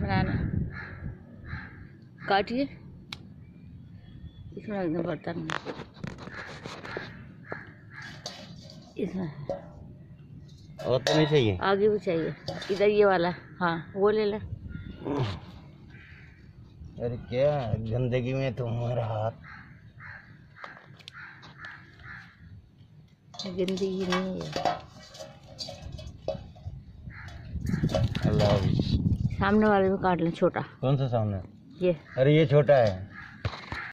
बनाना काटिए, इसमें एकदम बर्तन में, इसमें और तो नहीं चाहिए, आगे भी चाहिए, इधर ये वाला, हाँ वो ले ले। अरे क्या गंदगी में तुम्हारा हाथ, गंदगी नहीं है। अल्लाह। सामने वाले में काट लें छोटा। कौन सा सामने? ये, अरे ये छोटा है।